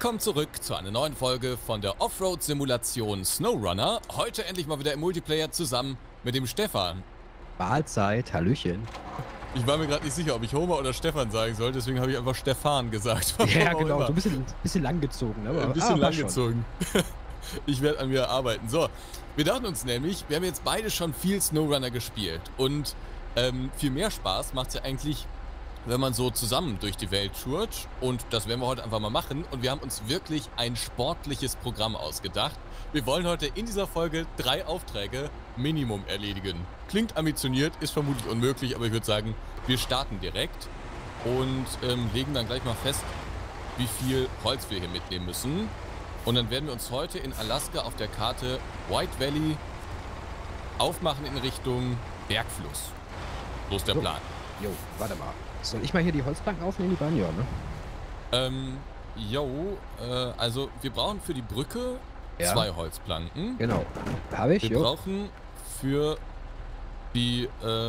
Willkommen zurück zu einer neuen Folge von der Offroad-Simulation SnowRunner. Heute endlich mal wieder im Multiplayer zusammen mit dem Stefan. Mahlzeit, Hallöchen. Ich war mir gerade nicht sicher, ob ich Homer oder Stefan sagen soll, deswegen habe ich einfach Stefan gesagt. Ja, genau, so ein bisschen langgezogen. Aber, ein bisschen langgezogen. Ich werde an mir arbeiten. So, wir dachten uns nämlich, wir haben jetzt beide schon viel SnowRunner gespielt und viel mehr Spaß macht es ja eigentlich, wenn man so zusammen durch die Welt tourt, und das werden wir heute einfach mal machen, und wir haben uns wirklich ein sportliches Programm ausgedacht. Wir wollen heute in dieser Folge 3 Aufträge Minimum erledigen. Klingt ambitioniert, ist vermutlich unmöglich, aber ich würde sagen, wir starten direkt und legen dann gleich mal fest, wie viel Holz wir hier mitnehmen müssen. Und dann werden wir uns heute in Alaska auf der Karte White Valley aufmachen in Richtung Bergfluss. So ist der Plan. Jo, warte mal. Soll ich mal hier die Holzplanken aufnehmen, die beiden? Ja, ne? Also wir brauchen für die Brücke 2 Holzplanken. Genau. Habe ich, Wir brauchen für die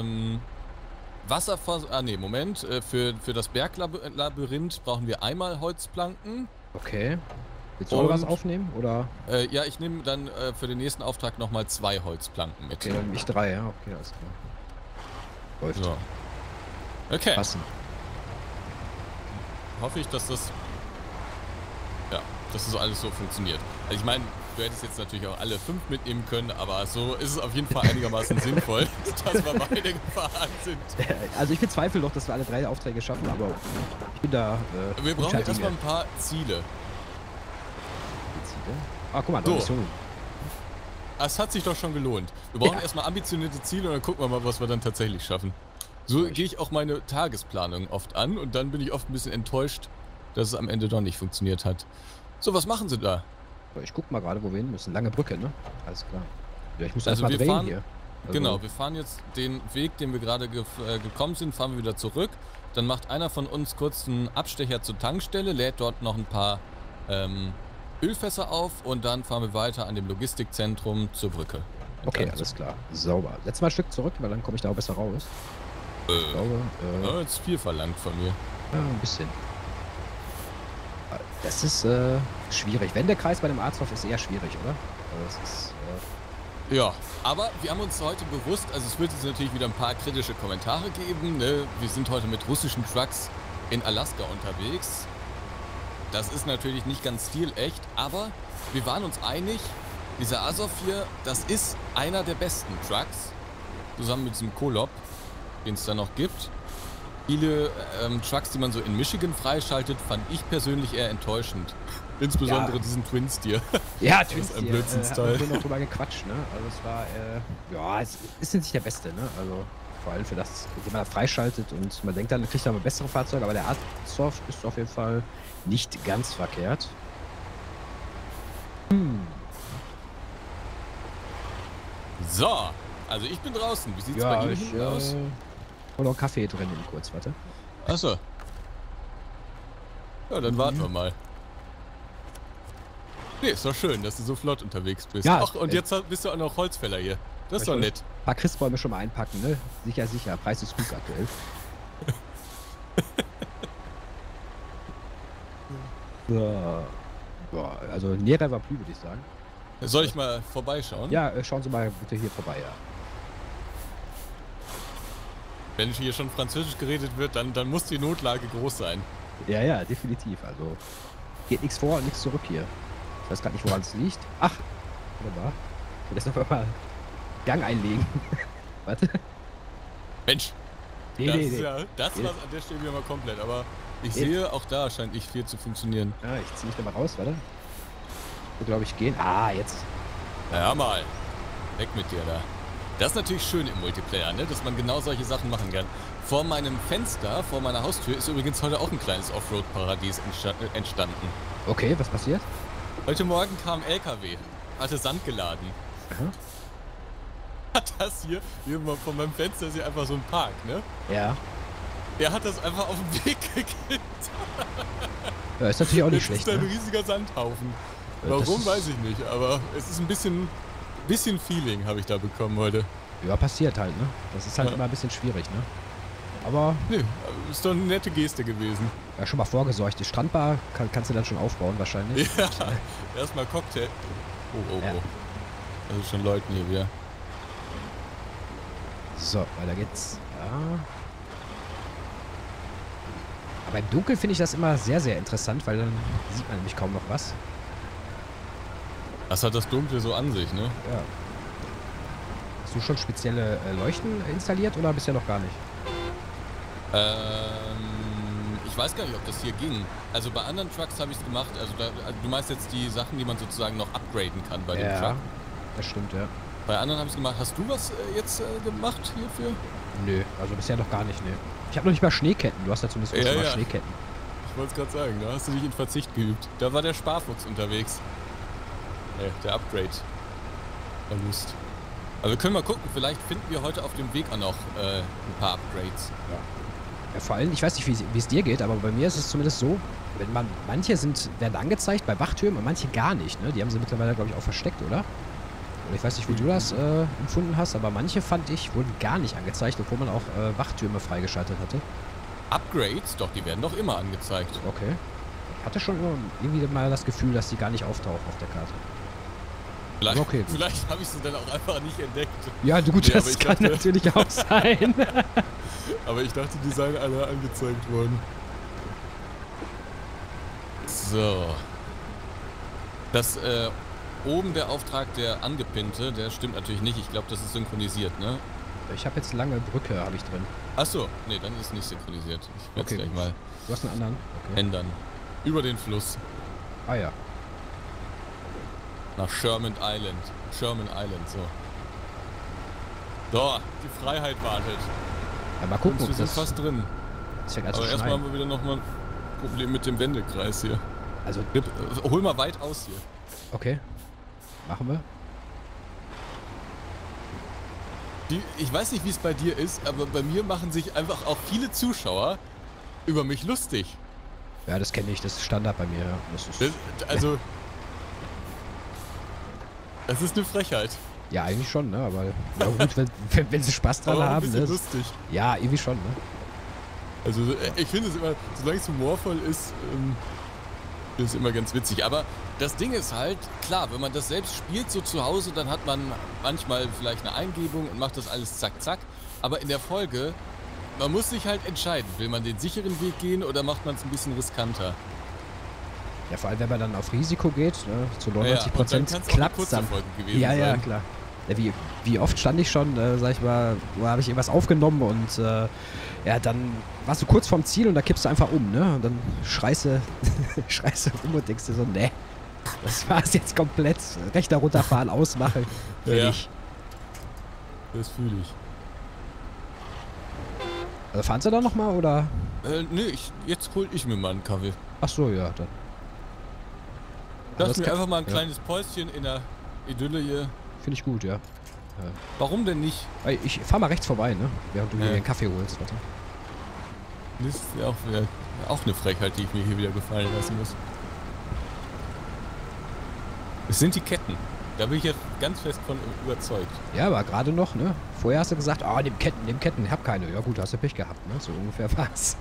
für das Berglabyrinth brauchen wir einmal Holzplanken. Okay. Willst du auch was aufnehmen, oder? Ja, ich nehme dann für den nächsten Auftrag nochmal 2 Holzplanken mit. Okay, dann nehme ich 3, ja. Okay, alles klar. Läuft. So. Okay. Passen. Hoffe ich, dass das alles so funktioniert. Also ich meine, du hättest jetzt natürlich auch alle 5 mitnehmen können, aber so ist es auf jeden Fall einigermaßen sinnvoll, dass wir beide gefahren sind. Also ich bezweifle doch, dass wir alle 3 Aufträge schaffen, aber ich bin da... wir brauchen erstmal ein paar Ziele. Ah, guck mal, da ist so. Es hat sich doch schon gelohnt. Wir brauchen erstmal ambitionierte Ziele und dann gucken wir mal, was wir dann tatsächlich schaffen. So gehe ich auch meine Tagesplanung oft an und dann bin ich oft ein bisschen enttäuscht, dass es am Ende doch nicht funktioniert hat. So, was machen Sie da? Ich guck mal gerade, wo wir hin müssen. Lange Brücke, ne? Alles klar. Ja, ich muss also erst mal drehen hier. Also genau, wir fahren jetzt den Weg, den wir gerade gekommen sind, fahren wir wieder zurück. Dann macht einer von uns kurz einen Abstecher zur Tankstelle, lädt dort noch ein paar Ölfässer auf und dann fahren wir weiter an dem Logistikzentrum zur Brücke. Okay, alles klar. Sauber. Setz mal ein Stück zurück, weil dann komme ich da auch besser raus. Ich glaube, jetzt viel verlangt von mir. Ja, ein bisschen. Das ist schwierig. Wenn der Kreis bei dem Arzthof ist, eher schwierig, oder? Das ist, ja, aber wir haben uns heute bewusst, also es wird jetzt natürlich wieder ein paar kritische Kommentare geben, ne? Wir sind heute mit russischen Trucks in Alaska unterwegs. Das ist natürlich nicht ganz stilecht, aber wir waren uns einig, dieser Azov hier, das ist einer der besten Trucks, zusammen mit diesem Kolob, den es da noch gibt. Viele Trucks, die man so in Michigan freischaltet, fand ich persönlich eher enttäuschend. Insbesondere diesen Twin-Steer. Ja, Twin-Steer. Ein Blödsinnsteil. Wir haben noch drüber gequatscht, ne? Also es war, ja, es ist nicht der beste, ne? Also vor allem für das, wenn man da freischaltet und man denkt dann, kriegt man bessere Fahrzeuge, aber der Arzthof ist auf jeden Fall nicht ganz verkehrt. So, also ich bin draußen. Wie sieht's bei Ihnen aus? Hol noch Kaffee drin kurz, warte. Achso. Ja, dann warten wir mal. Nee, ist doch schön, dass du so flott unterwegs bist. Ja, ach, und jetzt bist du auch noch Holzfäller hier. Das ist doch nett. Ein paar Christbäume schon mal einpacken, ne? Sicher, sicher. Preis ist gut aktuell. So. Boah, also Nera war Plü, würde ich sagen. Soll ich mal vorbeischauen? Ja, schauen Sie mal bitte hier vorbei, ja. Wenn hier schon Französisch geredet wird, dann muss die Notlage groß sein. Ja, ja, definitiv. Also geht nichts vor und nichts zurück hier. Ich weiß gar nicht, woran es liegt. Ach, wunderbar. Ich will das noch mal Gang einlegen. Warte. Mensch. Nee. Ja, das war an der Stelle wieder mal komplett, aber ich sehe, auch da scheint nicht viel zu funktionieren. Ja, ich ziehe mich da mal raus, warte. So, glaube ich, gehen. Ah, jetzt. Ja, mal. Weg mit dir da. Das ist natürlich schön im Multiplayer, ne? Dass man genau solche Sachen machen kann. Vor meinem Fenster, vor meiner Haustür, ist übrigens heute auch ein kleines Offroad-Paradies entstanden. Okay, was passiert? Heute Morgen kam ein LKW, hatte Sand geladen. Aha. Hat das hier von meinem Fenster ist hier einfach so ein Park, ne? Ja. Er hat das einfach auf den Weg gekippt. Ja, ist natürlich auch nicht schlecht. Das ist ein ne? riesiger Sandhaufen. Warum, weiß ich nicht, aber es ist ein bisschen Feeling habe ich da bekommen heute. Ja, passiert halt, ne? Das ist halt immer ein bisschen schwierig, ne? Aber Nö, ist doch eine nette Geste gewesen. ja, schon mal vorgesorgt. Die Strandbar kannst du dann schon aufbauen wahrscheinlich. Ja, erstmal Cocktail. Oh, Ja. oh. Also schon Leuten hier wieder. So, weiter geht's. Ja. Aber im Dunkeln finde ich das immer sehr, sehr interessant, weil dann sieht man nämlich kaum noch was. Das hat das Dunkle so an sich, ne? Ja. Hast du schon spezielle Leuchten installiert oder bisher noch gar nicht? Ich weiß gar nicht, ob das hier ging. Also bei anderen Trucks habe ich es gemacht. Also du meinst jetzt die Sachen, die man sozusagen noch upgraden kann bei dem Truck. Das stimmt, ja. Bei anderen habe ich es gemacht. Hast du was jetzt gemacht hierfür? Nö, also bisher noch gar nicht, ne. Ich habe noch nicht mal Schneeketten. Du hast ja zumindest schon mal Schneeketten. Ich wollte es gerade sagen, da hast du dich in Verzicht geübt. Da war der Sparfuchs unterwegs. Der Upgrade-Verlust. Aber wir können mal gucken, vielleicht finden wir heute auf dem Weg auch noch ein paar Upgrades. Ja, vor allem, ich weiß nicht, wie es dir geht, aber bei mir ist es zumindest so, wenn manche werden angezeigt bei Wachtürmen und manche gar nicht, ne? Die haben sie mittlerweile, glaube ich, auch versteckt, oder? Oder ich weiß nicht, wie du das empfunden hast, aber manche, fand ich, wurden gar nicht angezeigt, obwohl man auch Wachtürme freigeschaltet hatte. Upgrades? Doch, die werden doch immer angezeigt. Okay. Ich hatte schon irgendwie mal das Gefühl, dass die gar nicht auftauchen auf der Karte. Vielleicht, okay, vielleicht habe ich sie dann auch einfach nicht entdeckt. Ja, gut, Nee, das kann natürlich auch sein. Aber ich dachte, die seien alle angezeigt worden. So. Das, oben der Auftrag, der angepinnte, der stimmt natürlich nicht. Ich glaube, das ist synchronisiert, ne? Ich habe jetzt lange Brücke, habe ich drin. Achso, nee, dann ist nicht synchronisiert. Ich werde es gleich mal Du hast einen anderen? Okay. ändern. Über den Fluss. Ah ja. Nach Sherman Island. Sherman Island, so. So, die Freiheit wartet. Ja, mal gucken, Und wir ob sind das... fast drin. Ist ja ganz Aber so erstmal schneien. haben wir wieder nochmal ein Problem mit dem Wendekreis hier. Also, Hol mal weit aus hier. okay. Machen wir. Ich weiß nicht, wie es bei dir ist, aber bei mir machen sich einfach auch viele Zuschauer über mich lustig. Ja, das kenne ich. Das ist Standard bei mir. Ja. Das ist, Also, das ist eine Frechheit. ja, eigentlich schon, ne? Aber ja, gut, wenn sie Spaß dran Aber auch ein haben. bisschen Ne? lustig. Ja, irgendwie schon, ne? Also, ich finde es immer, solange es humorvoll ist, finde ich es immer ganz witzig. Aber das Ding ist halt, klar, wenn man das selbst spielt so zu Hause, dann hat man manchmal vielleicht eine Eingebung und macht das alles zack, zack. Aber in der Folge, man muss sich halt entscheiden, will man den sicheren Weg gehen oder macht man es ein bisschen riskanter? Ja, vor allem, wenn man dann auf Risiko geht, ne? Zu Ja, und dann 99% kann's auch eine klappt kurze dann. Folge gewesen Ja, ja, sein. klar. Ja, wie oft stand ich schon, sag ich mal, wo habe ich irgendwas aufgenommen und ja, dann warst du kurz vorm Ziel und da kippst du einfach um, ne? Und dann schreist du rum und denkst dir so, ne, das war's jetzt komplett. Rechter runterfahren, ausmachen. Fertig. Das fühle ich. Also fahren sie da nochmal oder? Nee, jetzt hol ich mir mal einen Kaffee. Ach so, ja, dann. Lass das mir kann- einfach mal ein ja. kleines Päuschen in der Idylle hier. Finde ich gut, ja. Warum denn nicht? Ey, ich fahr mal rechts vorbei, ne? Während du Ja. mir den Kaffee holst, warte. Das ist ja auch eine Frechheit, die ich mir hier wieder gefallen lassen muss. Es sind die Ketten. Da bin ich jetzt ganz fest von überzeugt. Ja, aber gerade noch, ne? Vorher hast du gesagt, ah, nimm Ketten, ich hab keine. Ja gut, hast du Pech gehabt, ne? So ungefähr war's.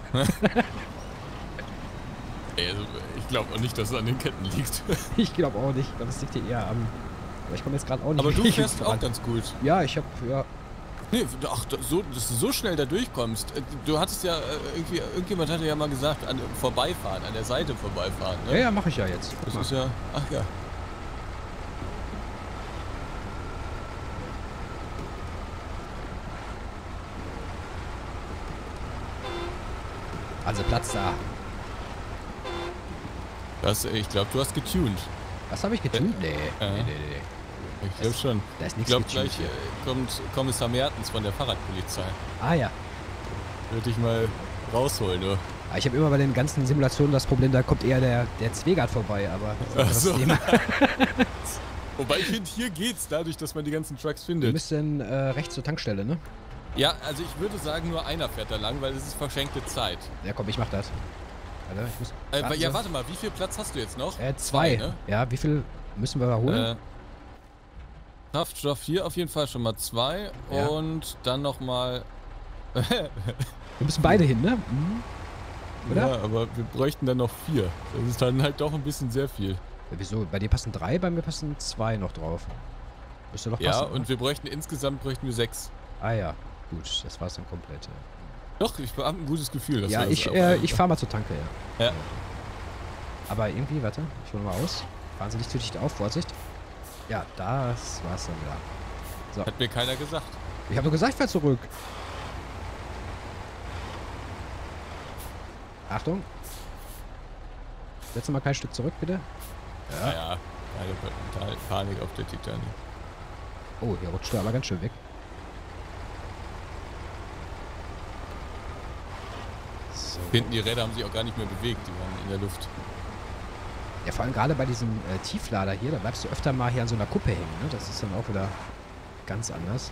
Ey, also, ich glaube auch nicht, dass es an den Ketten liegt. Ich glaube auch nicht. Ich glaube, es liegt dir eher am... Aber ich komme jetzt gerade auch nicht Aber du richtig fährst voran. auch ganz gut. Ja, ich hab, ja... Nee, ach, dass du so schnell da durchkommst. Du hattest ja irgendjemand hatte ja mal gesagt, vorbeifahren, an der Seite vorbeifahren. Ne? Ja, ja, mache ich ja jetzt. Guck Das mal. ist ja, ach ja. Also Platz da. Ich glaube, du hast getuned. Was habe ich getan? Nee. Ja. Nee. Ich glaube schon. Da ist Ich nichts glaube, getuned gleich hier. kommt Kommissar Mertens von der Fahrradpolizei. Ah ja. Würde ich mal rausholen, du. Aber ich habe immer bei den ganzen Simulationen das Problem, da kommt eher der Zwegert vorbei, aber das ist Ach so. das Thema. Wobei ich finde, hier geht's, dadurch, dass man die ganzen Trucks Wir findet. müssen rechts zur Tankstelle, ne? Ja, also ich würde sagen, nur einer fährt da lang, weil es ist verschenkte Zeit. Ja, komm, ich mach das. Warte, ich muss... Ja, warte mal, wie viel Platz hast du jetzt noch? Zwei. ne? Ja, wie viel müssen wir holen? Kraftstoff hier auf jeden Fall schon mal 2 Ja. und dann nochmal Wir müssen beide hin, ne? Mhm. Oder? Ja, aber wir bräuchten dann noch 4. Das ist dann halt doch ein bisschen sehr viel. Ja, wieso? Bei dir passen 3, bei mir passen 2 noch drauf. Müsste doch passen. Ja, oder? und wir bräuchten insgesamt 6. Ah ja, gut, das war's dann komplett. Doch, ich habe ein gutes Gefühl. Dass Ja, wir das ich fahr mal zur Tanke, ja. Ja. Aber irgendwie, warte, ich hole mal aus. Fahren Sie nicht zu dicht auf, Vorsicht. Ja, das war's dann wieder. Hat mir keiner gesagt. Ich habe doch gesagt, fahr zurück. Achtung. Setz mal kein Stück zurück, bitte. Ja, ja. Keine Panik auf der Titanic. Oh, hier rutscht er aber ganz schön weg. So. Hinten die Räder haben sich auch gar nicht mehr bewegt. Die waren in der Luft. Ja, vor allem gerade bei diesem Tieflader hier, da bleibst du öfter mal hier an so einer Kuppe hängen, ne? Das ist dann auch wieder ganz anders.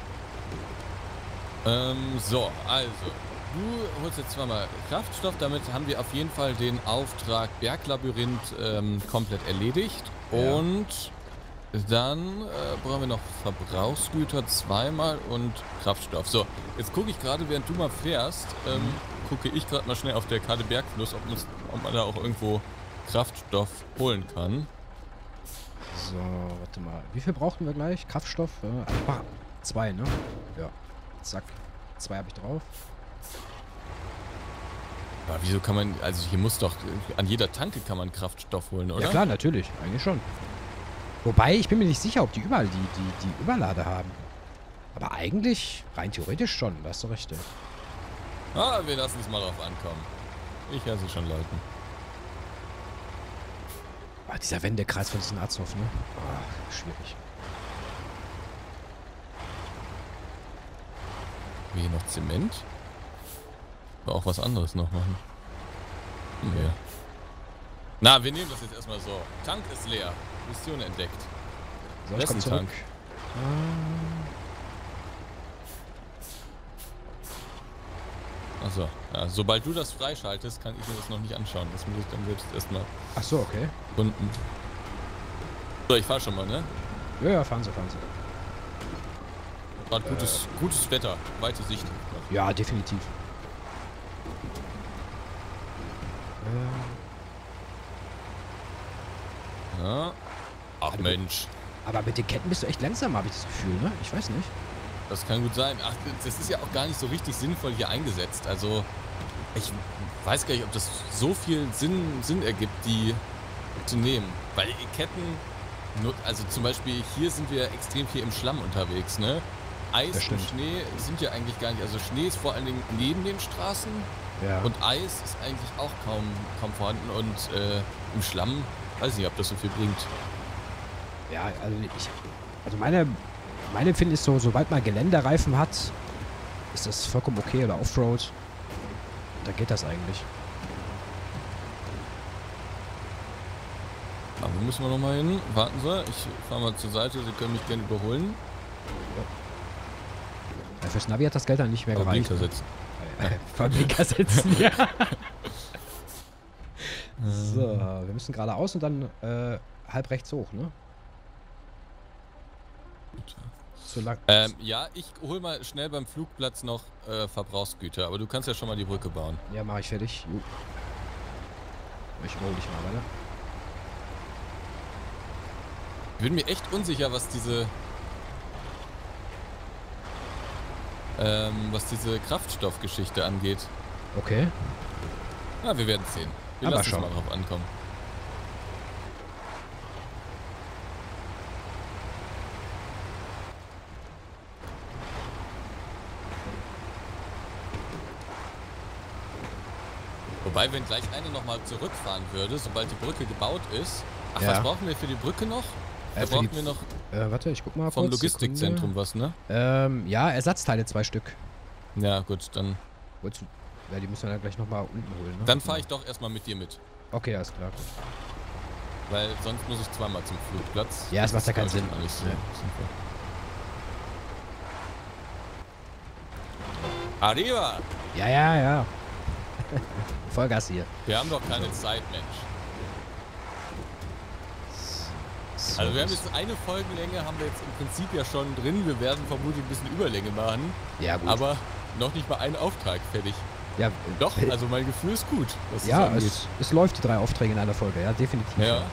So, also. Du holst jetzt zweimal Kraftstoff. Damit haben wir auf jeden Fall den Auftrag Berglabyrinth komplett erledigt. Ja. Und dann brauchen wir noch Verbrauchsgüter zweimal und Kraftstoff. So, jetzt gucke ich gerade, während du mal fährst, gucke ich gerade mal schnell auf der Karte Bergfluss, ob man da auch irgendwo Kraftstoff holen kann. So, warte mal. Wie viel brauchten wir gleich? Kraftstoff? 2, ne? Ja. Zack. 2 habe ich drauf. Aber wieso kann man, also hier muss doch, an jeder Tanke kann man Kraftstoff holen, oder? Ja klar, natürlich. Eigentlich schon. Wobei, ich bin mir nicht sicher, ob die überall die Überlade haben. Aber eigentlich, rein theoretisch schon. Da hast du recht. Ja. Ah, wir lassen es mal drauf ankommen. Ich höre sie schon läuten. Ah, dieser Wendekreis von diesem Arzthof, ne? Ah, schwierig. Hier noch Zement? Aber auch was anderes noch machen. Nee. Na, wir nehmen das jetzt erstmal so. Tank ist leer. Mission entdeckt. So, ich komm zurück. Tank. Achso. Ja, sobald du das freischaltest, kann ich mir das noch nicht anschauen. Das muss ich dann selbst erstmal Ach so, okay. unten. So, ich fahr schon mal, ne? Ja, ja, fahren Sie, fahren Sie. Gerade gutes Wetter. Weite Sicht. Ja, definitiv. Ja. Ach Mensch. Aber mit den Ketten bist du echt langsam, habe ich das Gefühl, ne? Ich weiß nicht. Das kann gut sein. Ach, das ist ja auch gar nicht so richtig sinnvoll hier eingesetzt. Also, ich weiß gar nicht, ob das so viel Sinn ergibt, die zu nehmen. Weil Ketten, also zum Beispiel hier sind wir extrem viel im Schlamm unterwegs, ne? Eis und Schnee sind ja eigentlich gar nicht, also Schnee ist vor allen Dingen neben den Straßen Ja. und Eis ist eigentlich auch kaum vorhanden und im Schlamm, weiß nicht, ob das so viel bringt. Ja, also meine Empfinden ist so, sobald man Geländereifen hat, ist das vollkommen okay oder Offroad. Da geht das eigentlich. Aber wo müssen wir nochmal hin? Warten Sie, ich fahre mal zur Seite, Sie können mich gerne überholen. Ja, fürs Navi hat das Geld dann nicht mehr gereicht. Blinker setzen. Vor Blinker setzen, ja. So, wir müssen geradeaus und dann halb rechts hoch, ne? So lang. Ja, ich hol mal schnell beim Flugplatz noch Verbrauchsgüter, aber du kannst ja schon mal die Brücke bauen. Ja, mache ich fertig. Jo. Ich hol dich mal weiter. Ich bin mir echt unsicher, was diese Kraftstoffgeschichte angeht. Okay. Ja, wir werden sehen. Wir Aber lassen es schon. mal drauf ankommen. Wobei, wenn gleich eine nochmal zurückfahren würde, sobald die Brücke gebaut ist. Ach, Ja. was brauchen wir für die Brücke noch? Da für brauchen die- wir noch Warte, ich guck mal vom kurz. Logistikzentrum was, ne? Sekunde. Ja, Ersatzteile 2 Stück. Ja, gut, dann Ja, die müssen wir dann gleich nochmal unten holen, ne? Dann fahre ich doch erstmal mit dir mit. Okay, alles klar. Gut. Weil sonst muss ich zweimal zum Flugplatz. Ja, es macht ja keinen ist, glaub Sinn. ich, auch nicht so Nee. sinnvoll. Arriba! Ja, ja, ja. Vollgas hier. Wir haben doch keine Zeit, Mensch. So, Also wir haben jetzt eine Folgenlänge, haben wir jetzt im Prinzip ja schon drin. Wir werden vermutlich ein bisschen Überlänge machen. Ja, gut. Aber noch nicht mal einen Auftrag fertig. Ja, Doch, also mein Gefühl ist gut, was ja, das angeht. es läuft die 3 Aufträge in einer Folge, ja, definitiv. Ja.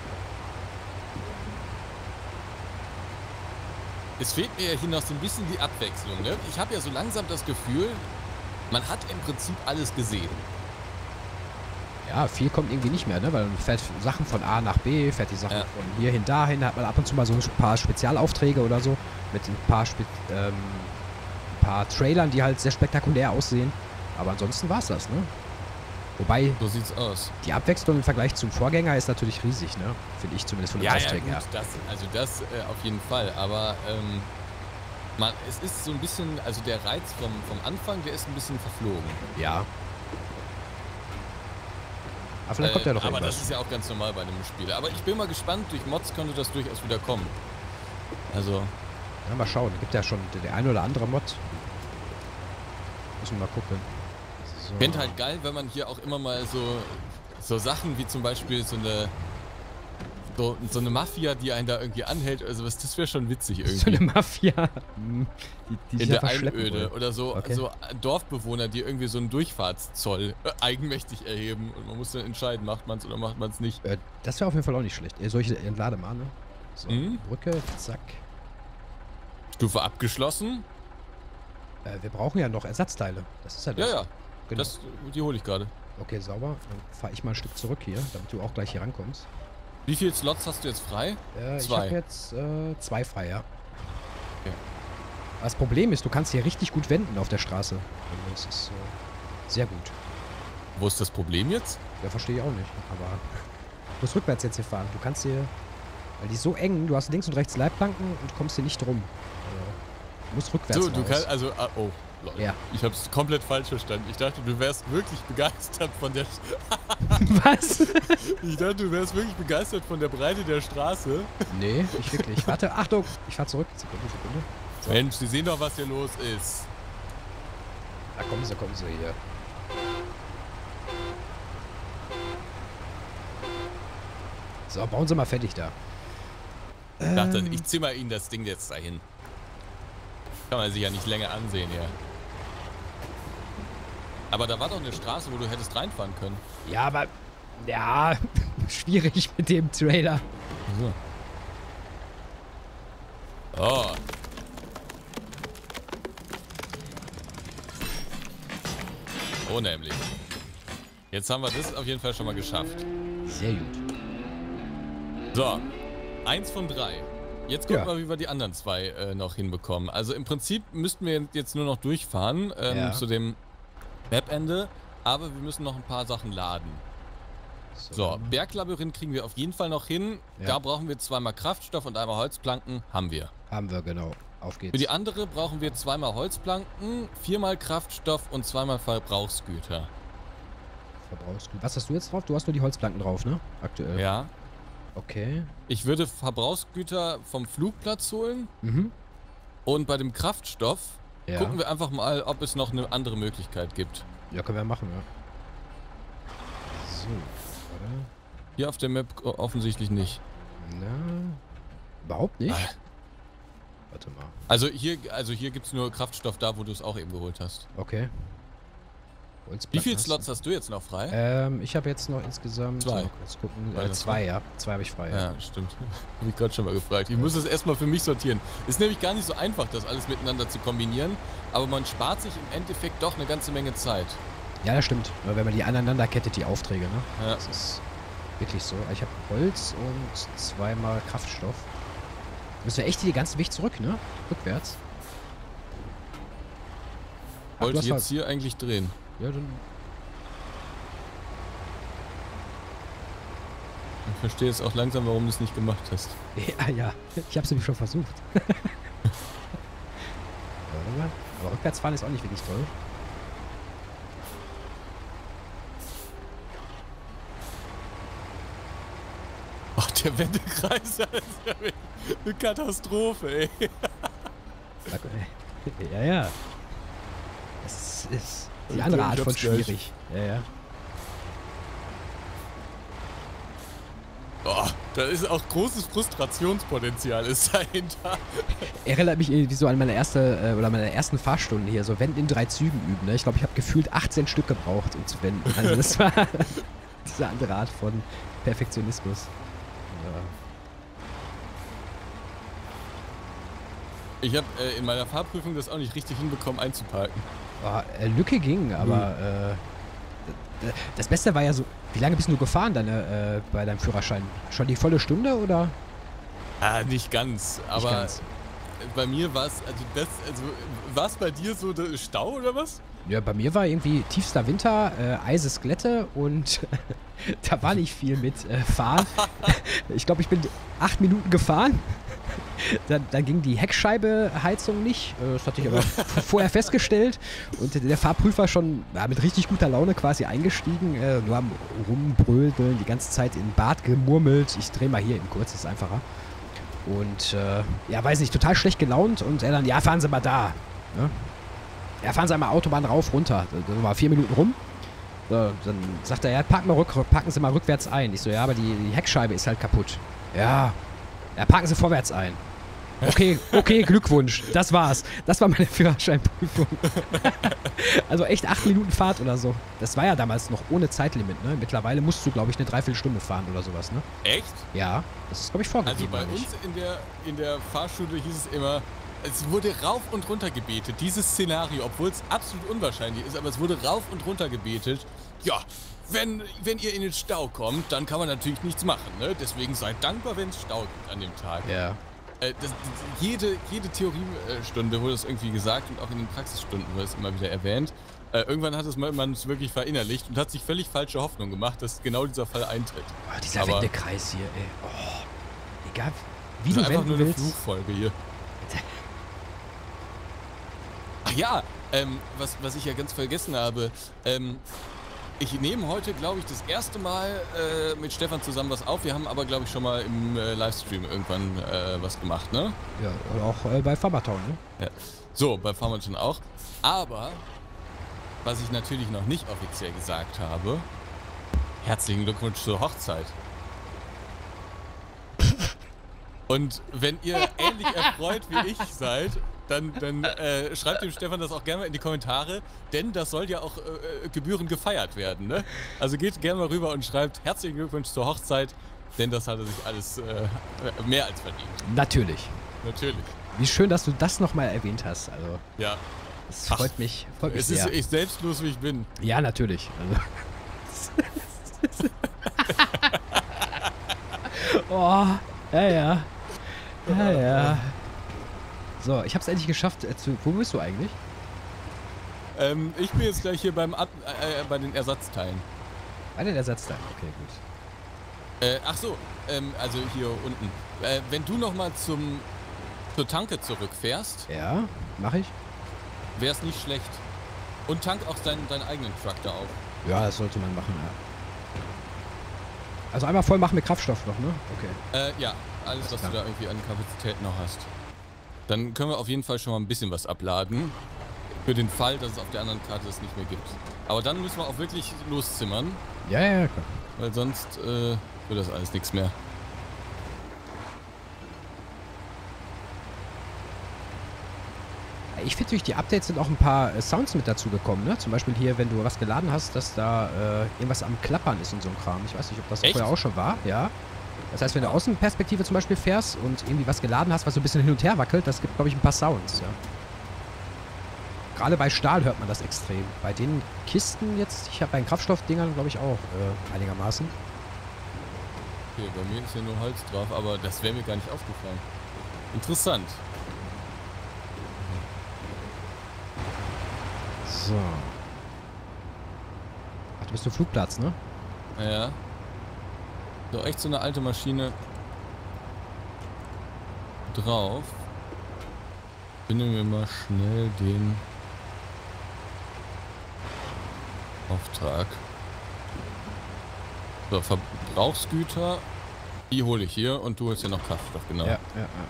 Es fehlt mir ja hier noch so ein bisschen die Abwechslung, ne? Ich habe ja so langsam das Gefühl, man hat im Prinzip alles gesehen. Ja, viel kommt irgendwie nicht mehr, ne? Weil man fährt Sachen von A nach B, fährt die Sachen von hierhin dahin, hat man ab und zu mal so ein paar Spezialaufträge oder so mit ein paar Trailern, die halt sehr spektakulär aussehen. Aber ansonsten war es das, ne? Wobei, So sieht's aus. die Abwechslung im Vergleich zum Vorgänger ist natürlich riesig, ne? Finde ich zumindest von den Aufträgen her. gut, das auf jeden Fall. Aber es ist so ein bisschen, also der Reiz vom Anfang, der ist ein bisschen verflogen. Ja. Aber vielleicht kommt ja noch aber irgendwas. das ist ja auch ganz normal bei einem Spiel. Aber ich bin mal gespannt, durch Mods könnte das durchaus wieder kommen. Also, Ja, mal schauen. Gibt ja schon der eine oder andere Mod. Müssen wir mal gucken. So. ich fände halt geil, wenn man hier auch immer mal so Sachen wie zum Beispiel so eine Mafia, die einen da irgendwie anhält, also das wäre schon witzig irgendwie. So eine Mafia. Die in sich der einfach schleppen Einöde wollen. oder so, Okay. so Dorfbewohner, die irgendwie so einen Durchfahrtszoll eigenmächtig erheben und man muss dann entscheiden, macht man es oder macht man es nicht. Das wäre auf jeden Fall auch nicht schlecht. Solche Entlademahne. So, Mhm. Brücke, zack. Stufe abgeschlossen? Wir brauchen ja noch Ersatzteile. Das ist ja das. Ja, Genau. die hole ich gerade. Okay, sauber. Dann fahre ich mal ein Stück zurück hier, damit du auch gleich hier rankommst. Wie viele Slots hast du jetzt frei? Ich 2. habe jetzt 2 frei, ja. Okay. Das Problem ist, du kannst hier richtig gut wenden auf der Straße. Also das ist sehr gut. Wo ist das Problem jetzt? Ja, verstehe ich auch nicht. Aber du musst rückwärts jetzt hier fahren. Du kannst hier, weil die ist so eng, du hast links und rechts Leitplanken und kommst hier nicht rum. Also, du musst rückwärts So, du raus. kannst, also, oh, Leute. Ja. Ich hab's komplett falsch verstanden. Ich dachte, du wärst wirklich begeistert von der... Was? Ich dachte, du wärst wirklich begeistert von der Breite der Straße. Nee, nicht wirklich. Warte, Achtung! Ich fahr zurück. Sekunde. So. Mensch, Sie sehen doch, was hier los ist. Da kommen sie hier. So, bauen Sie mal fertig da. Ich dachte, ich zimmer Ihnen das Ding jetzt dahin. Kann man sich ja nicht länger ansehen, ja. Aber da war doch eine Straße, wo du hättest reinfahren können. Ja, aber... Ja, schwierig mit dem Trailer. So. Oh. Oh, nämlich. Jetzt haben wir das auf jeden Fall schon mal geschafft. Sehr gut. So. 1 von 3. Jetzt gucken Ja. wir, wie wir die anderen 2 noch hinbekommen. Also im Prinzip müssten wir jetzt nur noch durchfahren Ja. zu dem Mapende. Aber wir müssen noch ein paar Sachen laden. So, Berglabyrinth kriegen wir auf jeden Fall noch hin. Ja. Da brauchen wir 2-mal Kraftstoff und 1-mal Holzplanken. Haben wir. Haben wir, genau. Auf geht's. Für die andere brauchen wir 2-mal Holzplanken, 4-mal Kraftstoff und 2-mal Verbrauchsgüter. Verbrauchsgüter. Was hast du jetzt drauf? Du hast nur die Holzplanken drauf, ne? Aktuell. Ja. Okay. Ich würde Verbrauchsgüter vom Flugplatz holen Mhm. und bei dem Kraftstoff Ja. gucken wir einfach mal, ob es noch eine andere Möglichkeit gibt. Ja, können wir machen, ja. So, warte. Hier auf der Map offensichtlich nicht. Na, überhaupt nicht? Ah. Warte mal. Also hier gibt es nur Kraftstoff da, wo du es auch eben geholt hast. Okay. Wie Holzplatten viele hast du? Slots hast du jetzt noch frei? Ich habe jetzt noch insgesamt... 2. Mal kurz gucken. War das 2, ja. 2 habe ich frei. Ja, stimmt. Habe ich gerade schon mal gefragt. Ich muss das erstmal für mich sortieren. Ist nämlich gar nicht so einfach, das alles miteinander zu kombinieren. Aber man spart sich im Endeffekt doch eine ganze Menge Zeit. Ja, das stimmt. Weil wenn man die aneinander kettet, die Aufträge, ne? Ja. Das ist wirklich so. Ich habe Holz und 2-mal Kraftstoff. Müssen wir echt hier den ganzen Weg zurück, ne? Rückwärts. Ach, du Wollte hast jetzt halt- hier eigentlich drehen. Ja, dann... Ich verstehe jetzt auch langsam, warum du es nicht gemacht hast. Ja. Ich habe es nämlich schon versucht. Warte mal. Aber rückwärts fahren ist auch nicht wirklich toll. Ach, der Wendekreis, das ist ja eine Katastrophe, ey. Ja, ja. Das ist die Okay, andere ich Art von hab's gleich. schwierig. Ja, ja. Oh, Da ist auch großes Frustrationspotenzial ist dahinter. Erinnert mich irgendwie so an meine erste oder meine ersten Fahrstunden hier, so Wenden in 3 Zügen üben. Ne? Ich glaube, ich habe gefühlt 18 Stück gebraucht, um zu wenden. Also das war diese andere Art von Perfektionismus. Ja. Ich habe in meiner Fahrprüfung das auch nicht richtig hinbekommen einzuparken. Lücke ging, aber das Beste war ja so, wie lange bist du gefahren bei deinem Führerschein? Schon die volle Stunde oder? Ah, nicht ganz, aber Nicht ganz. bei mir war es, war es bei dir so der Stau oder was? Ja, bei mir war irgendwie tiefster Winter, Eisesglätte und da war nicht viel mit Fahren. Ich glaube, ich bin 8 Minuten gefahren. Dann ging die Heckscheibeheizung nicht. Das hatte ich aber vorher festgestellt. Und der Fahrprüfer schon mit richtig guter Laune quasi eingestiegen. Nur am Rumbrödeln, die ganze Zeit in den Bart gemurmelt. Ich drehe mal hier eben kurz, ist einfacher. Und ja, weiß nicht, total schlecht gelaunt. Und er dann, ja, fahren Sie mal da. Ne? Ja, fahren Sie einmal Autobahn rauf, runter. Da war 4 Minuten rum. So, dann sagt er, ja, packen Sie mal rückwärts ein. Ich so, ja, aber die Heckscheibe ist halt kaputt. Ja, packen Sie vorwärts ein. Okay, Glückwunsch. Das war's. Das war meine Führerscheinprüfung. Also echt 8 Minuten Fahrt oder so. Das war ja damals noch ohne Zeitlimit, ne? Mittlerweile musst du, glaube ich, eine Dreiviertelstunde fahren oder sowas, ne? Echt? Ja, das ist, glaube ich, vorgegeben. Also bei uns in der Fahrschule hieß es immer, es wurde rauf und runter gebetet. Dieses Szenario, obwohl es absolut unwahrscheinlich ist, aber es wurde rauf und runter gebetet. Ja, wenn ihr in den Stau kommt, dann kann man natürlich nichts machen, ne? Deswegen seid dankbar, wenn es Stau gibt an dem Tag. Ja. Jede Theoriestunde wurde das irgendwie gesagt und auch in den Praxisstunden wurde es immer wieder erwähnt. Irgendwann hat man es wirklich verinnerlicht und hat sich völlig falsche Hoffnung gemacht, dass genau dieser Fall eintritt. Oh, dieser Wendekreis hier, ey. Oh. Egal, wie das du ist einfach nur wenden eine willst. Fluchfolge hier. Ach ja, was ich ja ganz vergessen habe. Ich nehme heute, glaube ich, das erste Mal mit Stefan zusammen was auf. Wir haben aber, glaube ich, schon mal im Livestream irgendwann was gemacht, ne? Ja, oder auch bei Farmertown, ne? Ja. So, bei Farmertown auch. Aber, was ich natürlich noch nicht offiziell gesagt habe, herzlichen Glückwunsch zur Hochzeit. Und wenn ihr ähnlich erfreut wie ich seid, dann schreibt dem Stefan das auch gerne mal in die Kommentare, denn das soll ja auch gebührend gefeiert werden, ne? Also geht gerne mal rüber und schreibt herzlichen Glückwunsch zur Hochzeit, denn das hat er sich alles mehr als verdient. Natürlich. Natürlich. Wie schön, dass du das nochmal erwähnt hast. Also, Ja. das freut mich Es sehr. ist ich selbstlos, wie ich bin. Ja, natürlich. Also. Oh, ja. So, ich hab's endlich geschafft. Wo bist du eigentlich? Ich bin jetzt gleich hier bei den Ersatzteilen. Bei den Ersatzteilen, okay, gut. Ach so, also hier unten. Wenn du nochmal zur Tanke zurückfährst, Ja, mach ich. wäre es nicht schlecht. Und tank auch deinen eigenen Truck da auf. Ja, das sollte man machen, ja. Also einmal voll machen mit Kraftstoff noch, ne? Okay. Ja, alles, was klar. du da irgendwie an Kapazität noch hast. Dann können wir auf jeden Fall schon mal ein bisschen was abladen. Für den Fall, dass es auf der anderen Karte das nicht mehr gibt. Aber dann müssen wir auch wirklich loszimmern, Ja, klar. weil sonst wird das alles nichts mehr. Ich finde durch die Updates sind auch ein paar Sounds mit dazu gekommen, ne? Zum Beispiel hier, wenn du was geladen hast, dass da irgendwas am Klappern ist und so ein Kram. Ich weiß nicht, ob das Echt? vorher auch schon war, ja. Das heißt, wenn du Außenperspektive zum Beispiel fährst und irgendwie was geladen hast, was so ein bisschen hin und her wackelt, das gibt, glaube ich, ein paar Sounds, ja. Gerade bei Stahl hört man das extrem. Bei den Kisten jetzt, ich habe bei den Kraftstoffdingern, glaube ich, auch einigermaßen. Okay, bei mir ist ja nur Holz drauf, aber das wäre mir gar nicht aufgefallen. Interessant. So. Ach, du bist am Flugplatz, ne? Ja. So, echt so eine alte Maschine drauf. Finden wir mal schnell den Auftrag. So, Verbrauchsgüter. Die hole ich hier und du holst ja noch Kraftstoff, genau. Ja.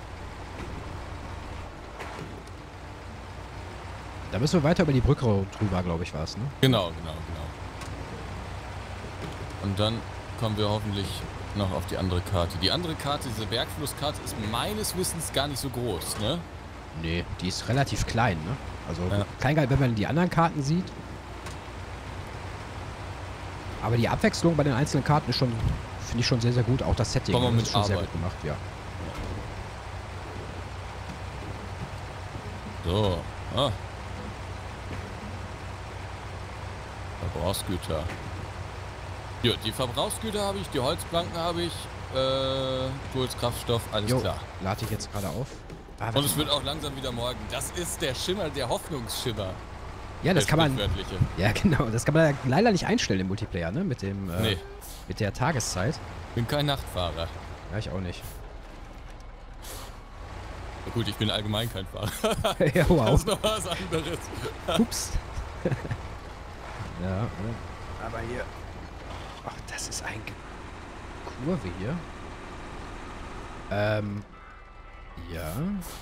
Da müssen wir weiter über die Brücke drüber, glaube ich, war es, ne? Genau. Und dann kommen wir hoffentlich noch auf die andere Karte. Die andere Karte, diese Bergflusskarte, ist meines Wissens gar nicht so groß, ne? Nee, die ist relativ klein, ne? Also Ja. klein, wenn man die anderen Karten sieht. Aber die Abwechslung bei den einzelnen Karten ist schon, finde ich schon sehr, sehr gut. Auch das Setting Kann man das mit ist schon sehr gut arbeiten. gemacht, ja. So. Ah. Verbrauchsgüter. Ja, die Verbrauchsgüter habe ich, die Holzplanken habe ich, Tools, Kraftstoff, alles Jo, klar. lade ich jetzt gerade auf. Ah, Und es wird auch langsam wieder morgen. Das ist der Schimmer, der Hoffnungsschimmer. ja, das Der kann man. sprichwörtliche. Ja, genau. Das kann man ja leider nicht einstellen im Multiplayer, ne? Mit dem, Nee. mit der Tageszeit. Bin kein Nachtfahrer. Ja, ich auch nicht. Na gut, ich bin allgemein kein Fahrer. Ja, Das wow. ist noch was anderes. Ups. Ja, aber hier. Ach, das ist ein Kurve hier. Ja.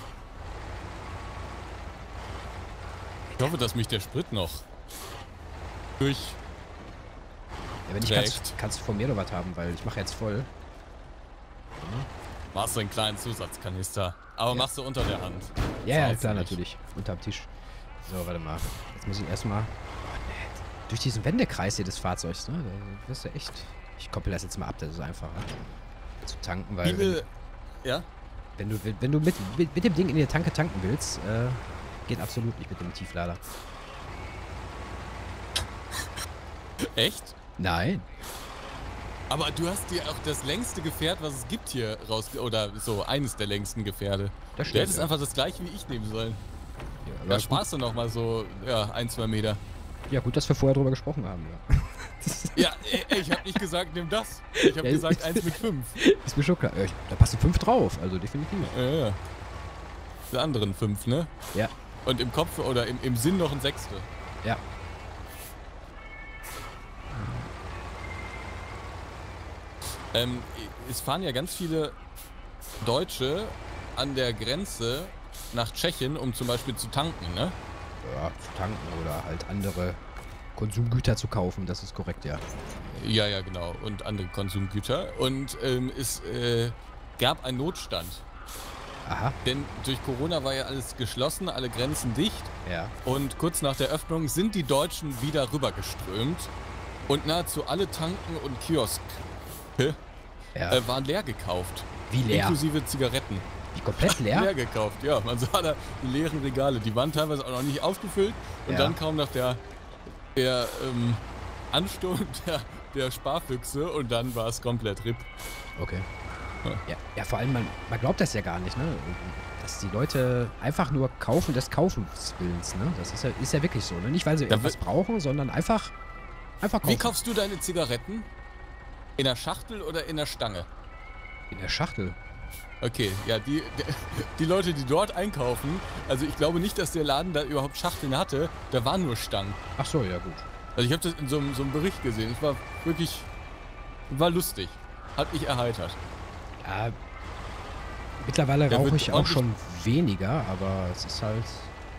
Ich hoffe, dass mich der Sprit noch durch... Ja, wenn nicht, Recht. kannst du von mir noch was haben, weil ich mache jetzt voll. Machst du einen kleinen Zusatzkanister. Aber Ja. machst du unter der Hand. Ja, ja, Saufen klar, nicht. natürlich. Unterm Tisch. So, warte mal. Jetzt muss ich erstmal. Durch diesen Wendekreis hier des Fahrzeugs, ne? Das ist ja echt. Ich koppel das jetzt mal ab, das ist einfacher zu tanken, weil Viele... Ja? wenn du mit dem Ding in die Tanke tanken willst, geht absolut nicht mit dem Tieflader. Echt? Nein. Aber du hast dir auch das längste Gefährt, was es gibt hier raus... Oder so, eines der längsten Gefährde. Das Du stimmt. hättest einfach das gleiche wie ich nehmen sollen. Ja, Da aber gut, sparst du noch mal so, ja, 1-2 Meter. ja, gut, dass wir vorher drüber gesprochen haben, ja. Ja, ich habe nicht gesagt, nimm das. Ich habe Ja, gesagt 1 mit 5. Ist mir schon klar. Da passen 5 drauf, also definitiv. Ja. Die anderen 5, ne? Ja, Und im Kopf oder im Sinn noch ein 6. ja. Es fahren ja ganz viele Deutsche an der Grenze nach Tschechien, um zum Beispiel zu tanken, ne? Ja, zu tanken oder halt andere Konsumgüter zu kaufen, das ist korrekt, ja. Ja, ja, genau. Und andere Konsumgüter. Und es gab einen Notstand. Aha, Denn durch Corona war ja alles geschlossen, alle Grenzen dicht. ja. Und kurz nach der Öffnung sind die Deutschen wieder rübergeströmt. Und nahezu alle Tanken und Kiosk Ja. waren leer gekauft. Wie leer? Inklusive Zigaretten. Wie komplett leer? Leer gekauft, ja. Man sah da die leeren Regale. Die waren teilweise auch noch nicht aufgefüllt. Und Ja. dann kam noch der Ansturm der Sparfüchse und dann war es komplett RIP. Okay. Ja. Ja, vor allem, man glaubt das ja gar nicht, ne? Dass die Leute einfach nur kaufen des Kaufens Willens, ne? Das ist ja wirklich so, ne? Nicht, weil sie Da irgendwas brauchen, sondern einfach kaufen. Wie kaufst du deine Zigaretten? In der Schachtel oder in der Stange? In der Schachtel. Okay, ja, die Leute, die dort einkaufen, also ich glaube nicht, dass der Laden da überhaupt Schachteln hatte, da waren nur Stangen. Ach so, ja gut. Also ich habe das in so einem Bericht gesehen, es war wirklich, war lustig, hat mich erheitert. Ja, mittlerweile Da rauche wird ich auch ordentlich- schon weniger, aber es ist halt...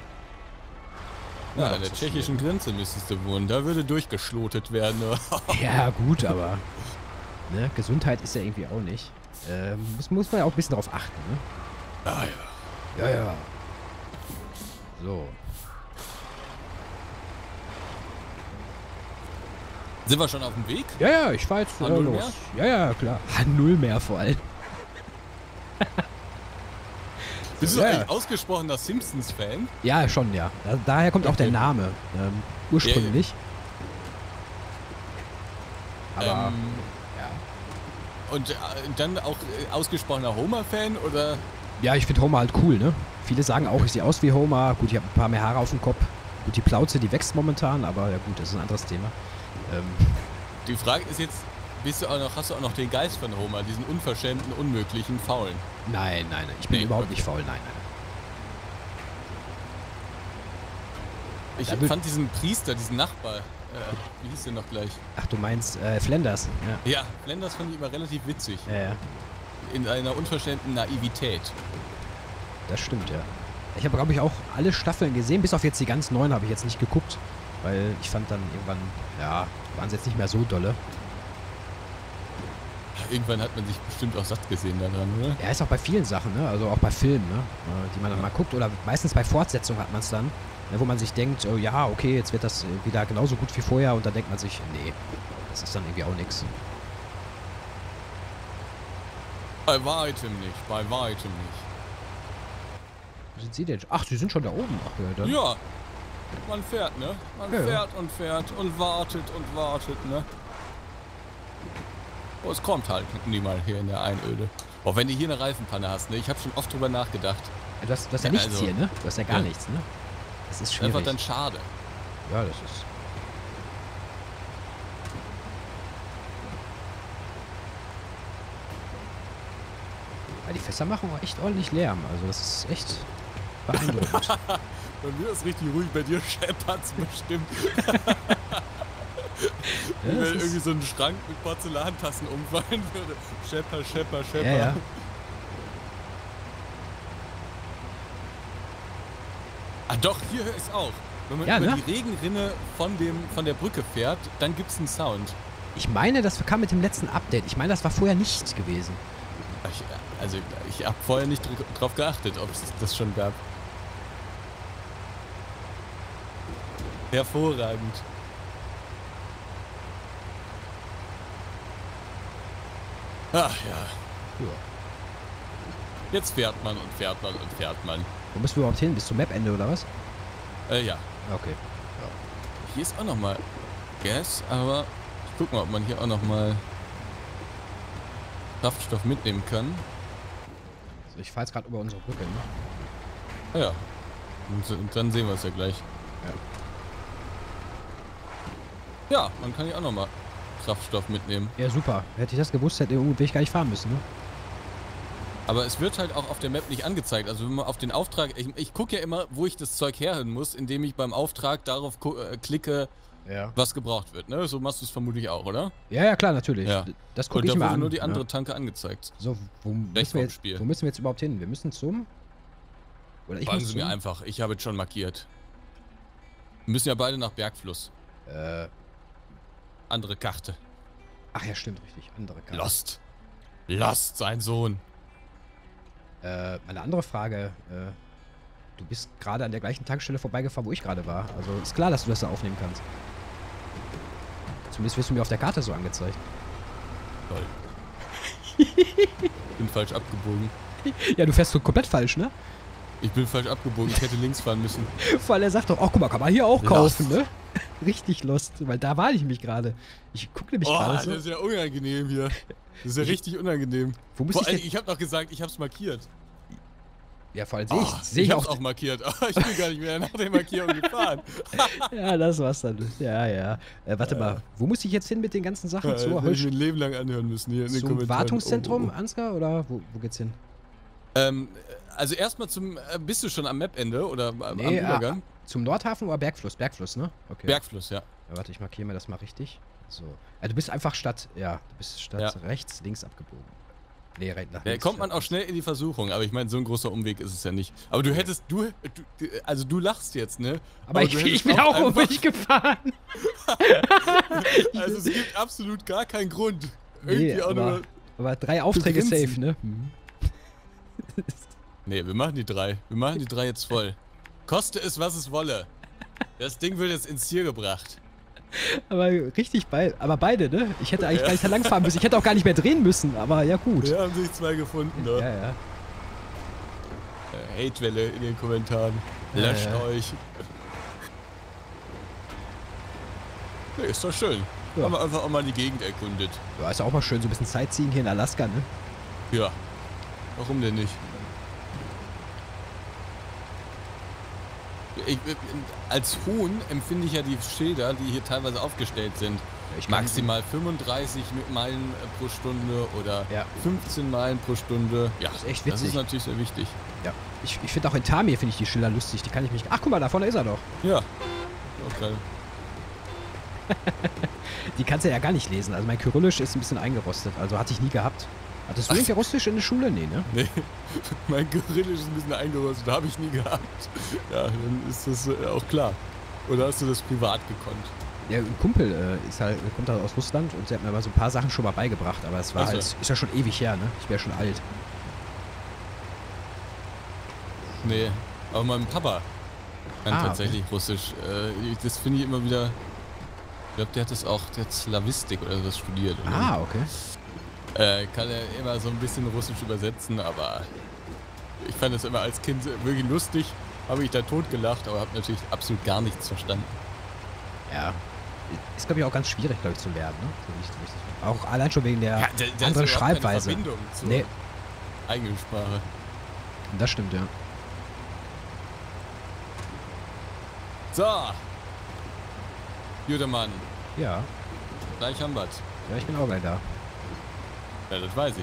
Ja, doch an der zu viel. tschechischen Grenze müsstest du wohnen, da würde durchgeschlotet werden. Ja, gut, aber ne, Gesundheit ist ja irgendwie auch nicht. Muss man ja auch ein bisschen drauf achten, ne? Ah, ja. Ja, ja. So. Sind wir schon auf dem Weg? Ja, ja, ich fahr jetzt H0 los. mehr? Ja, ja, klar. H0 mehr vor allem. Bist du Ja. eigentlich ausgesprochener Simpsons-Fan? Ja, schon, ja. Daher kommt auch der Okay. Name. Ursprünglich. Aber, Ja. ja. Und dann auch ausgesprochener Homer-Fan oder? Ja, ich finde Homer halt cool, ne? Viele sagen auch, ich sehe aus wie Homer. Gut, ich habe ein paar mehr Haare auf dem Kopf. Gut, die Plauze, die wächst momentan, aber ja gut, das ist ein anderes Thema. Die Frage ist jetzt, hast du auch noch den Geist von Homer, diesen unverschämten, unmöglichen, faulen? Nein, ich bin Nee, überhaupt okay. nicht faul, nein. Ich Da wird- fand diesen Priester, diesen Nachbar, wie hieß der noch gleich? Ach, du meinst Flanders? Ja. Ja, Flanders fand ich immer relativ witzig. Ja, ja, In einer unverschämten Naivität. das stimmt, ja. Ich habe, glaube ich, auch alle Staffeln gesehen, bis auf jetzt die ganz neuen habe ich jetzt nicht geguckt. Weil ich fand dann irgendwann, ja, waren sie jetzt nicht mehr so dolle. irgendwann hat man sich bestimmt auch satt gesehen daran, oder? Ja, ist auch bei vielen Sachen, ne? Also auch bei Filmen, ne? Die man dann mal guckt. Oder meistens bei Fortsetzungen hat man es dann, ne? Wo man sich denkt, oh ja, okay, jetzt wird das wieder genauso gut wie vorher. Und dann denkt man sich, nee, das ist dann irgendwie auch nichts. Bei weitem nicht, bei weitem nicht. Wo sind Sie denn? Ach, Sie sind schon da oben. Ach, ja, dann. Ja, man fährt, ne? Man fährt und wartet, ne? Oh, es kommt halt niemand hier in der Einöde. Oh, wenn du hier eine Reifenpanne hast, ne? Ich habe schon oft drüber nachgedacht. Ja, du hast ja nichts also, hier, ne? Du hast ja gar nichts, ne? Das ist schwierig. Einfach dann schade. Ja, das ist... Ja, die Fässer machen auch echt ordentlich Lärm. Also das ist echt beeindruckend. Bei mir ist richtig ruhig, bei dir scheppert's bestimmt. Ja, wenn irgendwie so ein Schrank mit Porzellantassen umfallen würde. Schepper, schepper, schepper. Ja, ja. Ah doch, hier höre ich es auch. Wenn man Ja, über ne? die Regenrinne von der Brücke fährt, dann gibt's einen Sound. Ich meine, das kam mit dem letzten Update. Ich meine, das war vorher nicht gewesen. Ich habe vorher nicht drauf geachtet, ob es das schon gab. Hervorragend. Ach ja. Ja. Jetzt fährt man und fährt man und fährt man. Wo müssen wir überhaupt hin? Bis zum Map-Ende oder was? Ja. Okay. Hier ist auch nochmal Gas, aber ich guck mal, ob man hier auch nochmal Kraftstoff mitnehmen kann. Also ich fahre jetzt gerade über unsere Brücke, ne? Ah ja. Und dann sehen wir es ja gleich. Ja, man kann hier auch nochmal Kraftstoff mitnehmen. Ja, wäre ich das gewusst, hätte ich gar nicht fahren müssen, ne? Aber es wird halt auch auf der Map nicht angezeigt. Also wenn man auf den Auftrag... Ich gucke ja immer, wo ich das Zeug herholen muss, indem ich beim Auftrag darauf klicke, Ja. was gebraucht wird. Ne? So machst du es vermutlich auch, oder? Ja, ja, klar, natürlich. Ja. Das gucke Und ich da mir wurde an. nur die andere Ja. Tanke angezeigt. So, wo Rechts müssen, vom Spiel. wo müssen wir jetzt überhaupt hin? Wir müssen zum... Oder ich Fragen muss Sie mir zum... einfach. Ich habe es schon markiert. Wir müssen ja beide nach Bergfluss. Andere Karte. Ach ja, stimmt, richtig. Andere Karte. Lost. Lost, sein Sohn. Meine andere Frage. Du bist gerade an der gleichen Tankstelle vorbeigefahren, wo ich gerade war. Also ist klar, dass du das da aufnehmen kannst. Zumindest wirst du mir auf der Karte so angezeigt. Toll. Bin falsch abgebogen. Ja, du fährst so komplett falsch, ne? Ich bin falsch abgebogen. Ich hätte links fahren müssen. Vor allem er sagt doch, oh guck mal, kann man hier auch kaufen, Lost. ne? Richtig lost, weil da war ich mich gerade. Ich gucke nämlich Oh, gerade das so. ist ja unangenehm hier. Das ist ja richtig unangenehm. Wo muss Vor ich allem, denn? ich habe doch gesagt, ich habe es markiert. Ja, vor allem Oh, sehe ich hab's auch. auch markiert. Aber ich bin gar nicht mehr nach der Markierung gefahren. Ja, das war's dann. Ja, ja. Warte mal, wo muss ich jetzt hin mit den ganzen Sachen? Das Zur hätte ich mir ein Leben lang anhören müssen hier in den zum Kommentaren. Wartungszentrum, Oh, oh. Ansgar, oder wo geht's hin? Also erstmal zum... bist du schon am Map-Ende oder am Nee, Übergang? zum Nordhafen oder Bergfluss? Bergfluss, ne? Okay. Bergfluss, ja. Ja, warte, ich markiere mir das mal richtig. So. Du bist einfach statt rechts, links abgebogen. Nee, nach Da links. kommt man auch schnell in die Versuchung, aber ich meine, so ein großer Umweg ist es ja nicht. Aber du hättest, also du lachst jetzt, ne? Aber du ich hättest bin auch einfach- umweg gefahren. Also es gibt absolut gar keinen Grund. Nee, Irgendwie auch nur... aber 3 Aufträge grinsen. safe, ne? Mhm. Nee, wir machen die 3. Wir machen die 3 jetzt voll. Koste es, was es wolle. Das Ding wird jetzt ins Ziel gebracht. Aber richtig aber beide, ne? Ich hätte eigentlich gar nicht da lang fahren müssen. Ich hätte auch gar nicht mehr drehen müssen, aber ja gut. Wir haben sich 2 gefunden, ne? Ja, ja. Hatewelle in den Kommentaren. Ja, Löscht ja. euch. Nee, ist doch schön. Ja. Haben wir einfach auch mal die Gegend erkundet. Ja, ist ja auch mal schön, so ein bisschen Sightseeing hier in Alaska, ne? Ja. Warum denn nicht? Als Hohn empfinde ich ja die Schilder, die hier teilweise aufgestellt sind. Maximal 35 Meilen pro Stunde oder Ja. 15 Meilen pro Stunde. Ja, Das ist echt das witzig. ist natürlich sehr wichtig. Ja. Ich finde auch in Tamir finde ich die Schilder lustig. Die kann ich mich. Ach, guck mal, da vorne ist er doch. Ja. Auch geil. Die kannst du ja gar nicht lesen. Also mein Kyrillisch ist ein bisschen eingerostet. Also hatte ich nie gehabt. Hattest du irgendwie Russisch in der Schule? Nee, ne? Nee, mein Kyrillisch ist ein bisschen eingerostet, habe ich nie gehabt. Ja, dann ist das auch klar. Oder hast du das privat gekonnt? Ja, ein Kumpel kommt halt aus Russland und der hat mir mal so ein paar Sachen schon mal beigebracht, aber es war Also. halt, ist ja schon ewig her, ne? Ich bin ja schon alt. Nee, aber mein Papa kann Ah, tatsächlich Russisch. Das finde ich immer wieder. Ich glaube, der hat Slavistik oder sowas studiert. Und Ah, okay. kann er immer so ein bisschen Russisch übersetzen, aber ich fand das immer als Kind wirklich lustig. Habe ich da totgelacht, aber habe natürlich absolut gar nichts verstanden. Ja. Ist, glaube ich, auch ganz schwierig, glaube ich, zu lernen, ne? So richtig. Auch allein schon wegen der da anderen ist überhaupt keine Schreibweise. Verbindung zur Nee, eigenen Sprache. das stimmt, ja. So. Guter Mann. Ja. Gleich haben wir's. Ja, ich bin auch gleich da. Ja, das weiß ich.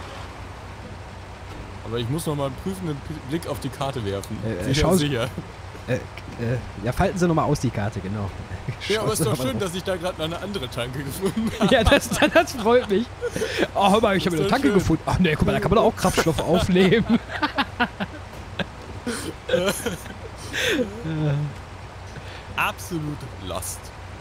Aber ich muss noch mal einen prüfenden Blick auf die Karte werfen. schauen Sie- Sicher. Ja, falten Sie nochmal aus die Karte, genau. Ja, aber Schauen ist Sie doch noch mal schön, drauf. dass ich da gerade noch eine andere Tanke gefunden habe. Ja, das freut mich. Oh, hör mal, ich habe Ist eine doch Tanke schön. gefunden. Ach nee, guck mal, da kann man auch Kraftstoff aufnehmen. Absolut lost.